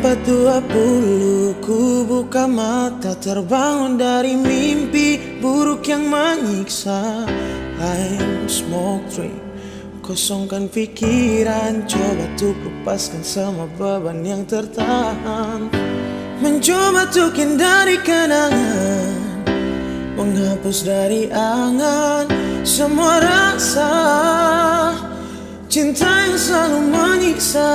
4:20 ku buka mata, terbangun dari mimpi buruk yang menyiksa. I'm smoke drink, kosongkan pikiran, coba untuk lepaskan semua beban yang tertahan. Mencoba untuk hindari kenangan, menghapus dari angan semua rasa cinta yang selalu menyiksa.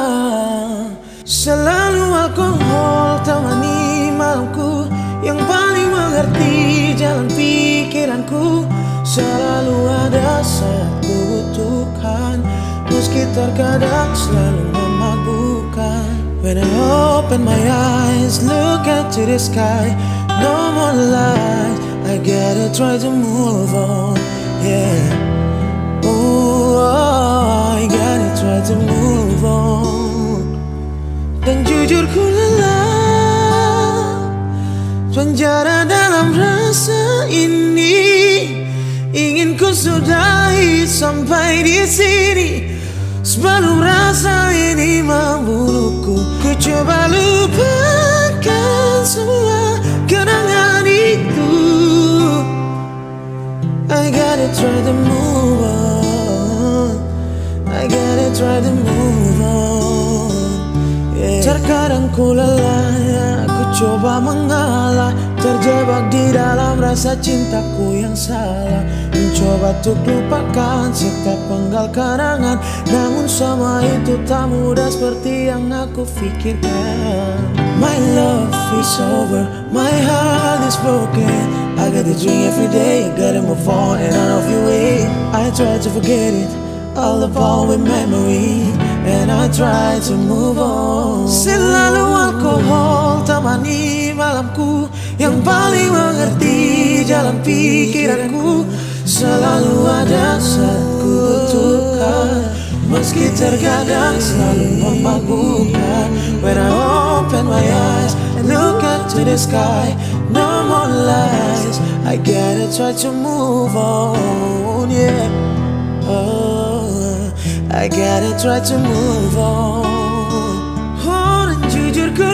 Selalu alkohol temani malamku, yang paling mengerti jalan pikiranku. Selalu ada saat ku butuhkan, meski terkadang selalu memabukkan. When I open my eyes, look into the sky, no more lies, I gotta try to move on, yeah. Oh, I gotta try to move on. Dan jujur ku lelah, penjara dalam rasa ini. Ingin ku sudahi sampai di sini, sebelum rasa ini membunuhku. Ku coba lupakan semua kenangan itu. I gotta try to move on, I gotta try to move on, yeah. Terkadang ku lelah, aku coba mengalah, terjebak di dalam rasa cintaku yang salah. Mencoba untuk lupakan setiap penggal kenangan, namun semua itu tak mudah seperti yang aku pikirkan. My love is over, my heart is broken, I gotta drink every day, gotta move on and out of your way. I try to forget it, all about with memory, and I try to move on. Selalu alkohol temani malamku, yang paling mengerti jalan pikiranku. Selalu ada saat ku butuhkan, meski terkadang selalu memabukkan. When I open my eyes and look into the sky, no more lies, I gotta try to move on, yeah. Oh, I gotta try to move on. Oh, dan jujur ku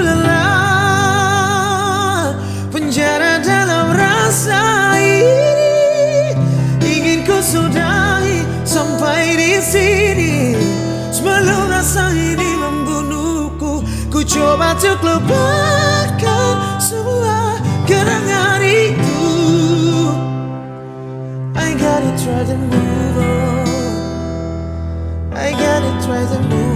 lelah, penjara dalam rasa ini. Ingin ku sudahi sampai di sini, sebelum rasa ini membunuhku. Ku coba untuk lupakan semua kenangan itu. I gotta try to move on, I gotta try to move on.